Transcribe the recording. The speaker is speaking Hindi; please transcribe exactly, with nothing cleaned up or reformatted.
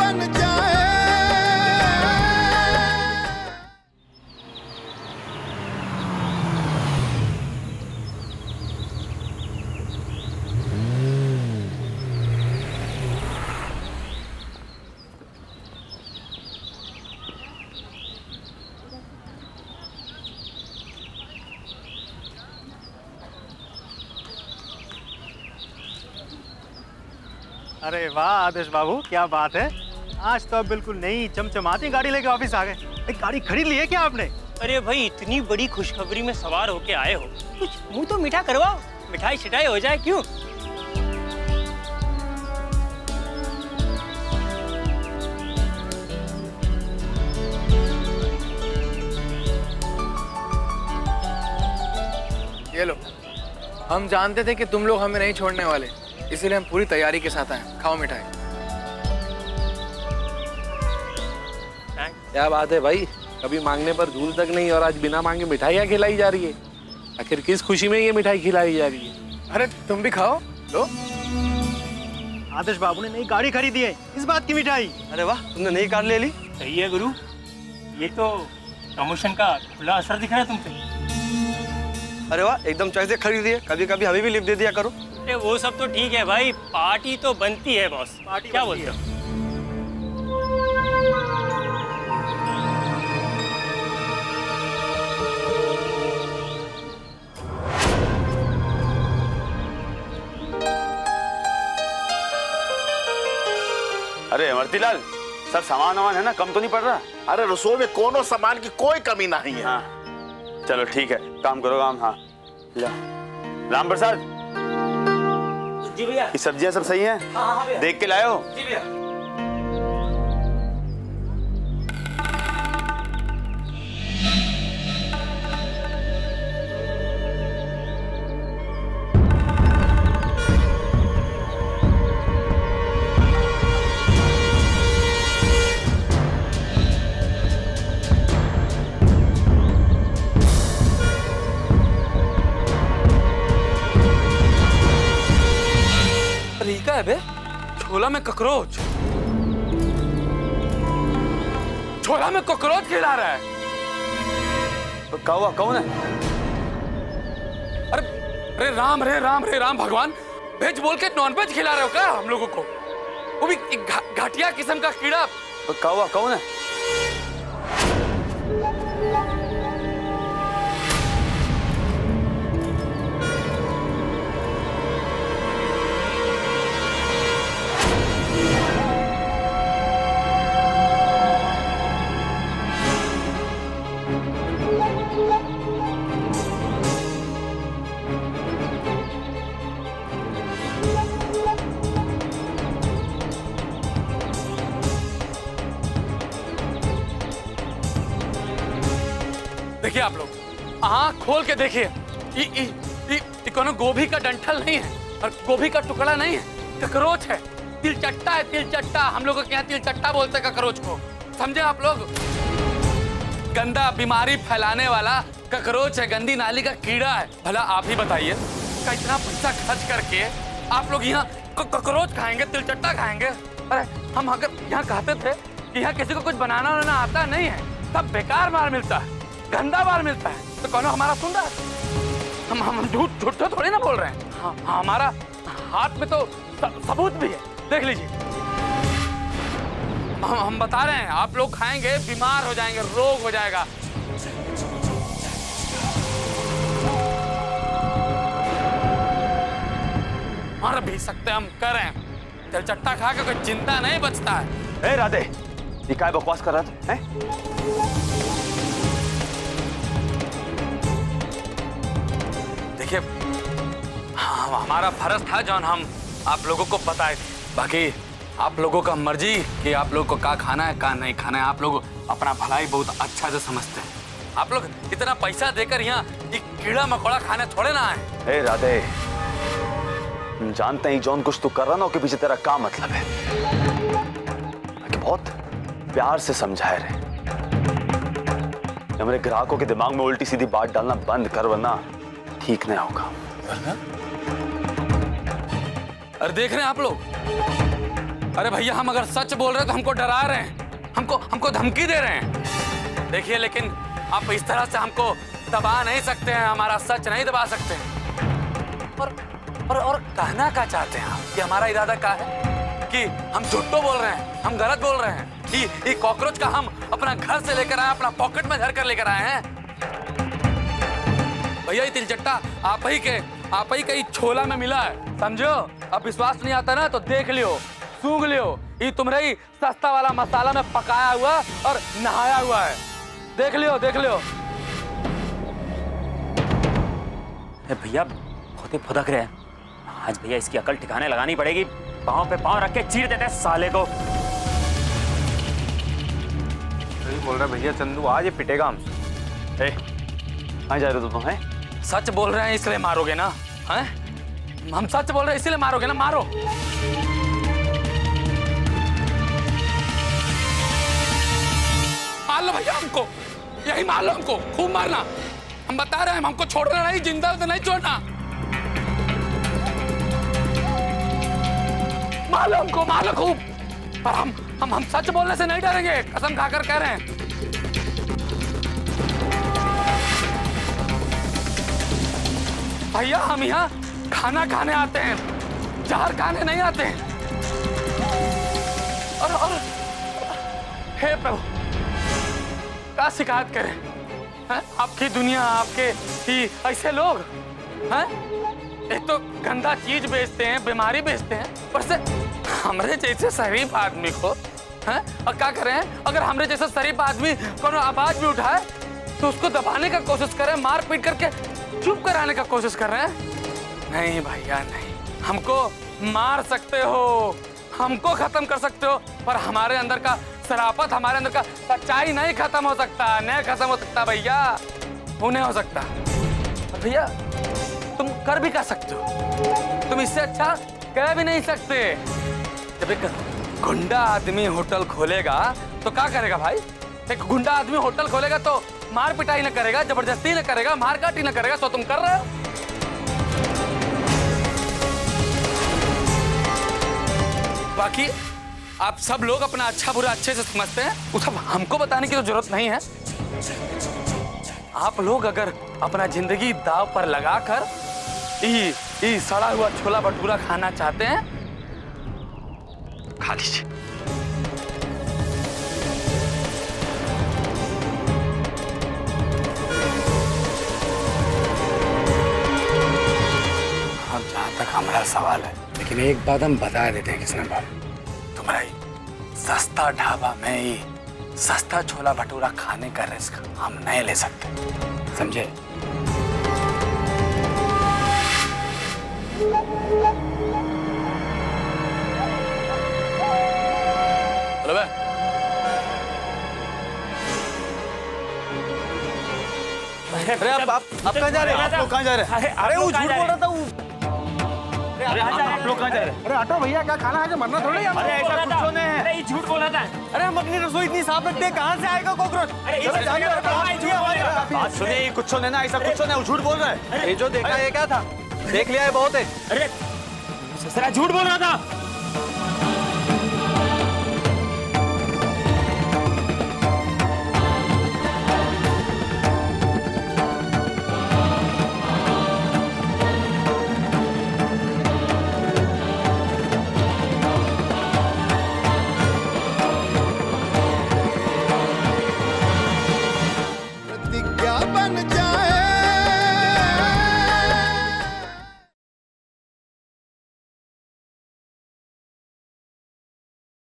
बन जाए। अरे वाह आदेश बाबू, क्या बात है। आज तो अब बिल्कुल नई चमचमाती गाड़ी लेके ऑफिस आ गए। एक गाड़ी खरीद ली है क्या आपने? अरे भाई, इतनी बड़ी खुशखबरी में सवार होके आए हो, कुछ मुंह तो मीठा करवाओ, मिठाई छिटाई हो जाए। क्यों? ये लो, हम जानते थे कि तुम लोग हमें नहीं छोड़ने वाले, इसीलिए हम पूरी तैयारी के साथ आए। खाओ मिठाई। क्या बात है भाई, कभी मांगने पर झूल तक नहीं और आज बिना मांगे मिठाइयाँ खिलाई जा रही है। आखिर किस खुशी में ये मिठाई खिलाई जा रही है? अरे तुम भी खाओ, लो। आदेश बाबू ने नई गाड़ी खरीदी है, इस बात की मिठाई। अरे वाह, तुमने नई कार ले ली। सही है गुरु, ये तो प्रमोशन का खुला असर दिख रहा है तुम पे। अरे वाह, एकदम चॉइस से खरीदी है। कभी कभी हमें भी लिफ्ट दे दिया करो। अरे वो सब तो ठीक है भाई, पार्टी तो बनती है बॉस। पार्टी क्या बोलते हो? अरे अमरतीलाल, सब सामान वामान है ना, कम तो नहीं पड़ रहा? अरे रसोई में कोनो सामान की कोई कमी नहीं है। हाँ चलो ठीक है, काम करो काम। हाँ ला। राम प्रसाद जी भैया, ये सब्जियां सब सही हैं? हाँ हाँ भैया, देख के लाए हो? जी भैया। तरीका है बे, छोला में ककरोच, छोला में ककरोच खिला रहा है। तो क्या हुआ, कौन है? अरे अरे राम रे राम रे राम भगवान, वेज बोल के नॉन वेज खिला रहे हो क्या हम लोगों को? वो भी एक घा, घाटिया किस्म का कीड़ा। तो क्या हुआ, कौन है? देखिए आप लोग, आँख खोल के देखिए, कोनो गोभी का डंठल नहीं है और गोभी का टुकड़ा नहीं है, ककरोच है। तिलचट्टा है, तिलचट्टा। हम लोगों के यहाँ तिलचट्टा बोलते हैं ककरोच को, समझे आप लोग? गंदा बीमारी फैलाने वाला ककरोच है, गंदी नाली का कीड़ा है। भला आप ही बताइए, का इतना पैसा खर्च करके आप लोग यहाँ ककरोच खाएंगे, तिलचट्टा खाएंगे? अरे हम अगर यहाँ कहते थे कि यहाँ किसी को कुछ बनाना उनाना आता नहीं है, तब बेकार माल मिलता है, गंदा माल मिलता है, तो कौन हमारा सुन रहा है? हम हम झूठ झूठ तो थोड़ी ना बोल रहे हैं। हाँ, हमारा हाथ में तो सबूत भी है, देख लीजिए। हम हम बता रहे हैं, आप लोग खाएंगे बीमार हो जाएंगे, रोग हो जाएगा। मर भी सकते हम, करें तिलचट्टा खा के कोई चिंता नहीं बचता है। ए राधे, ये क्या बकवास कर रहा था? हैं? देखिए, हाँ, हमारा फर्ज था जो हम आप लोगों को बताए थे। बाकी आप लोगों का मर्जी कि आप लोगों को क्या खाना है, क्या नहीं खाना है। आप लोग अपना भलाई बहुत अच्छा से समझते हैं। आप लोग इतना पैसा देकर यहाँ एक कीड़ा मकोड़ा खाने थोड़े ना आए। ए राधे, हम जानते हैं जॉन कुछ तू कर रहा ना, उसके पीछे तेरा क्या मतलब है। कि बहुत प्यार से समझाए रहे, हमारे ग्राहकों के दिमाग में उल्टी सीधी बात डालना बंद कर, वरना ठीक नहीं होगा। अरे देख रहे हैं आप लोग, अरे भैया हम अगर सच बोल रहे हैं तो हमको डरा रहे हैं, हमको हमको धमकी दे रहे हैं। देखिए लेकिन आप इस तरह से हमको दबा नहीं सकते हैं, हमारा सच नहीं दबा सकते हैं। और और और कहना क्या चाहते हैं आप कि हमारा इरादा क्या है कि हम झूठो बोल रहे हैं, हम गलत बोल रहे हैं कि ये कॉकरोच का हम अपना घर से लेकर आए, अपना पॉकेट में धर कर लेकर आए हैं। भैया ये तिलचट्टा आप ही के आप ही के छोला में मिला है, समझो। अब विश्वास नहीं आता ना तो देख लियो, सूंघ लियो, ये तुम्हारे ही सस्ता वाला मसाला में पकाया हुआ और नहाया हुआ है। देख लियो देख लियो। भैया बहुत ही फुदक रहे हैं आज। भैया इसकी अकल ठिकाने लगानी पड़ेगी, पाँव पे पाँव रख के चीर देते हैं साले को। सही बोल रहा भैया, चंदू आज ये पिटेगा हमसे। कहाँ जा रहे हो तुम? हैं सच बोल रहे हैं इसलिए मारोगे ना? हैं हम सच बोल रहे हैं इसलिए मारोगे ना? मारो। मार लो भैया हमको, यही मार लो हमको, खूब मारना। हम बता रहे हैं हमको छोड़ना नहीं, जिंदा तो नहीं छोड़ना। मार लो हमको, मार लो खूब। पर हम हम हम सच बोलने से नहीं डरेंगे, कसम खाकर कह रहे हैं। भैया हम यहाँ खाना खाने आते हैं, जहर खाने नहीं आते हैं। और और हे प्रभु क्या शिकायत करें हैं? आपकी दुनिया, आपके ही ऐसे लोग हैं। एक तो गंदा चीज बेचते हैं, बीमारी बेचते हैं, पर से हमरे जैसे शरीफ आदमी को हैं। और क्या करें, अगर हमरे जैसे शरीफ आदमी कोनो आवाज भी उठाए तो उसको दबाने का कोशिश करें, मार पीट करके चुप कराने का कोशिश कर रहे हैं। नहीं भैया नहीं, हमको मार सकते हो, हमको खत्म कर सकते हो, पर हमारे अंदर का शराफत, हमारे अंदर का सच्चाई नहीं खत्म हो सकता, नहीं खत्म हो सकता भैया, वो नहीं हो सकता। भैया तुम कर भी कर सकते हो, तुम इससे अच्छा कह भी नहीं सकते। जब एक गुंडा आदमी होटल खोलेगा तो क्या करेगा भाई? एक गुंडा आदमी होटल खोलेगा तो मार पिटाई न करेगा, जबरदस्ती न करेगा, मार काटी न करेगा। तो तुम कर रहे हो। बाकी आप सब लोग अपना अच्छा बुरा अच्छे से समझते हैं, वो सब हमको बताने की तो जरूरत नहीं है। आप लोग अगर अपना जिंदगी दाव पर लगाकर ये ये सड़ा हुआ छोला भटूरा खाना चाहते हैं, खा लीजिए। अब जहां तक हमारा सवाल है, लेकिन एक बात हम बता देते हैं किसने भाई, तुम्हारा सस्ता ढाबा में ही सस्ता छोला भटूरा खाने का रिस्क हम नहीं ले सकते, समझे? चलो बे। अरे आप आप आप कहाँ जा रहे हैं? आप लोग कहाँ जा रहे हैं? अरे वो झूठ बोल रहा था वो। अरे आप लोग कहाँ जा रहे हैं? अरे हटो भैया, क्या खाना है जो मरना थोड़ी है। अरे ऐसा कुछ नहीं है। अरे ये झूठ बोला था। अरे हम अपनी रसोई इतनी साफ रखते हैं, कहाँ से आएगा कॉकरोच? बात सुनिए, कुछ नहीं ना, ऐसा कुछ नहीं, वो झूठ बोल रहा है। ये जो देखा ये क्या था? देख लिया है बहुत है। अरे ससुरा झूठ बोल रहा था। प्रतिज्ञा बन जाए